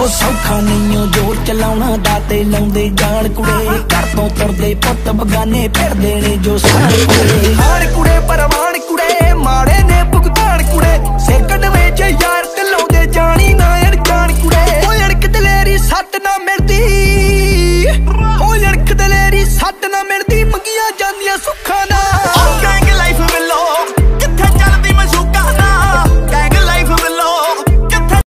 ਉਹ ਸੌਖਾ ਨਹੀਂਓ ਜ਼ੋਰ ਚਲਾਉਣਾ ਦਾਤੇ ਲਾਉਂਦੇ ਜਾਣ ਕੁੜੇ। ਘਰ ਤੋਂ ਤੁਰਦੇ ਪੁੱਤ ਬਗਾਨੇ ਫਿਰਦੇ ਨੇ ਜੋ ਸਾਰ ਕੁੜੇ।